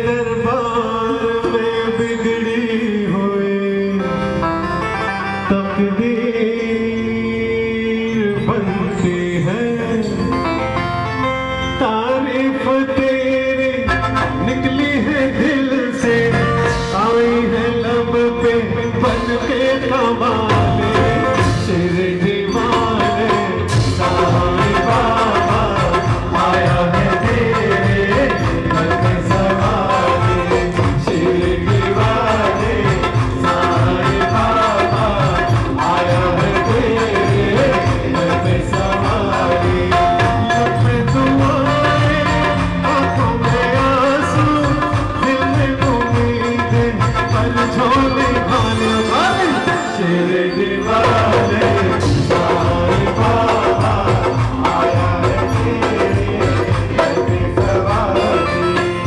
दरबार में बिगड़ी हुई तकदीर बनती है। तारीफ तेरी निकली है दिल से, आई है लब पे बन के कमाले। शिरडी वाले साई बाबा आया है तेरे घर में सवारी। शिरडी वाले साई बाबा आया है तेरे घर में सवारी। लब में दुआएं, आंखों में आंसू, दिल में उम्मीदें, पल झोले भाने वाले। शिरडी वाले साई बाबा आया है तेरे घर में सवारी।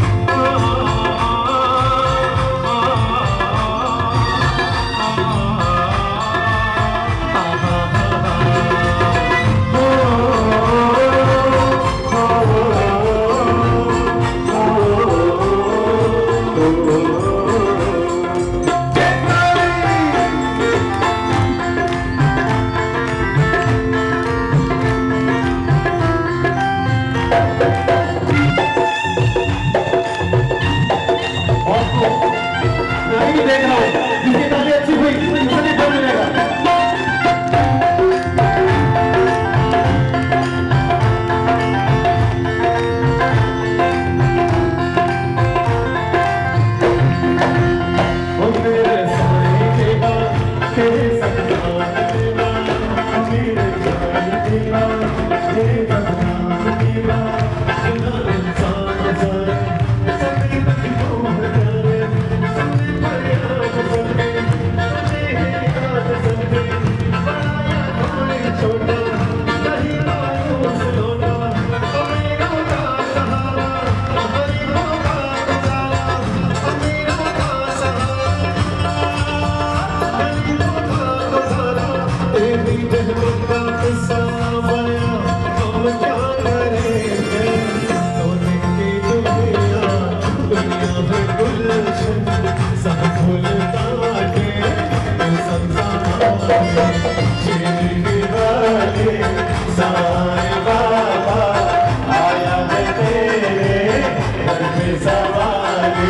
नहीं देख रहा हूँ, जिसकी ताली अच्छी हुई उसे नहीं बोल मिलेगा। ओ मेरे साईं देवा, तेरे सत्संग देवा, मेरे साईं देवा, तेरे सत्संग देवा। सुना इंसान सारे सभी बच्चों को करे, सभी फरियाद सभी, सभी याद सभी। बड़ा कोई छोटा नहीं मायूस होना, अमीरों का सहारा, गरीबों का गुजारा। अमीरों का सहारा, गरीबों का गुजारा। तेरी रहमत का किस्सा बयां हम क्या करेंगे। सोने की दुनिया, दुनिया है गुलशन, सब फूल काटे संसार। शिरडी वाले साई बाबा आया है तेरे घर में सवारी।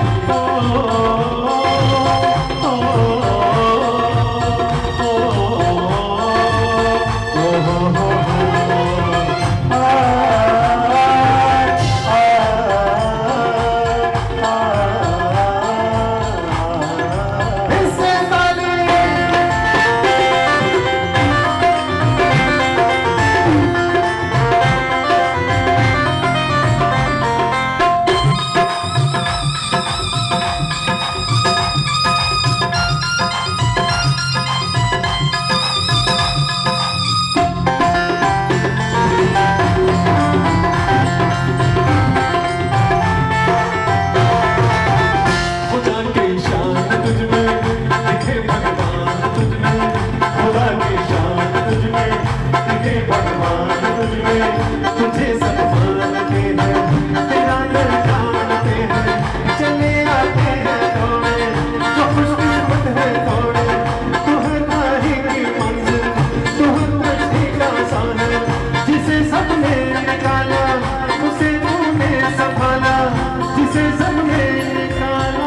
खुदा की शान तुझ में दिखे भगवान तुझ में, खुदा की शान तुझ में दिखे भगवान तुझ में। तुझे सब मानते हैं, तेरा दर जानते हैं, चले आते हैं थोड़े जो खुशकिस्मत है थोड़े। तू है राही की मंजिल, तू है मस्ती का साना, जिसे सबने निकाला उसे तूने संभाला। जिसे सबने निकाला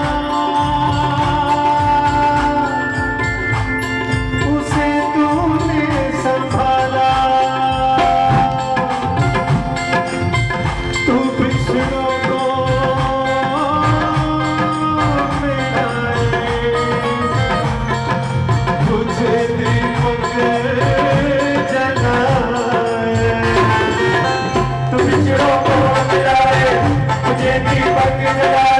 उसे तूने संभाला। तू पिछड़ों को मिलाए, तुझे दीपक जलाए। तू पिछड़ों को मिलाए, तुझे दीपक जलाए।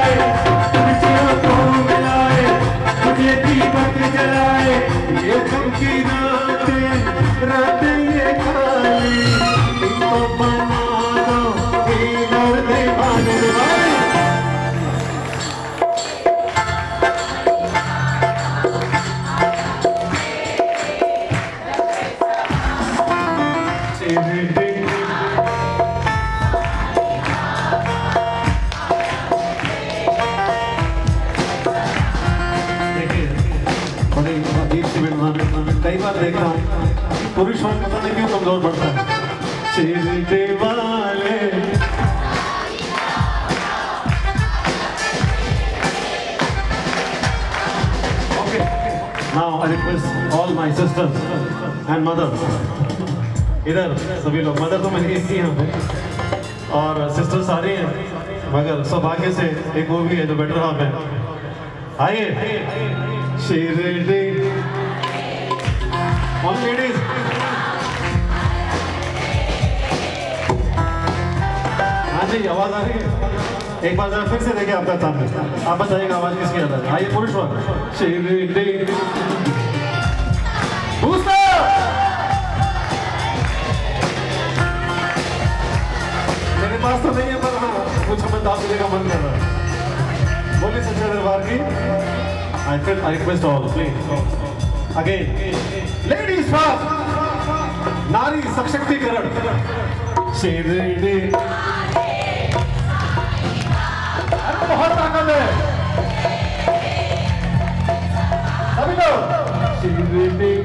देखता हूँ, पुरुष होने पता नहीं क्यों कमजोर पड़ता है। शिरडी वाले Now I request all my sisters and mothers. इधर सभी लोग, मदर तो मेरी एक ही हैं और सिस्टर सारी हैं, मगर सौभाग्य से एक वो भी है जो बेटर हाफ है। आइए शिरडी ऑल लेडीज। हाँ जी आवाज आ रही है, एक बार जरा फिर से देखिए आपका सामने, आप बताइएगा आवाज किसकी आता है। आइए पुरुष वर्ग शिरडी मेरे पास तो नहीं है पर हाँ कुछ हमें दाव देने का मन कर रहा है। बोलिए सच्चे दरबार की। I request all please again ladies first, नारी सशक्तिकरण शिरडी बहुत ताकत है सभी लोग शिरडी